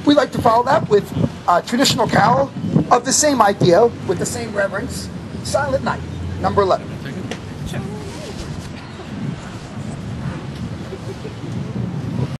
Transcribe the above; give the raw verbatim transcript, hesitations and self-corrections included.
we like to follow that with a traditional carol of the same idea, with the same reverence, Silent Night, number eleven.